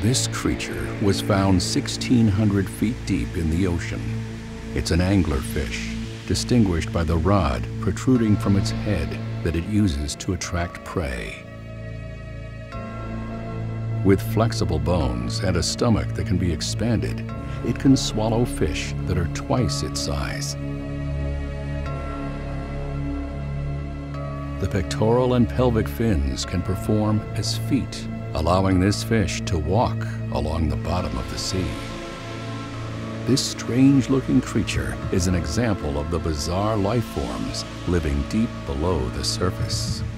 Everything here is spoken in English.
This creature was found 1,600 feet deep in the ocean. It's an anglerfish, distinguished by the rod protruding from its head that it uses to attract prey. With flexible bones and a stomach that can be expanded, it can swallow fish that are twice its size. The pectoral and pelvic fins can perform as feet, allowing this fish to walk along the bottom of the sea. This strange-looking creature is an example of the bizarre life forms living deep below the surface.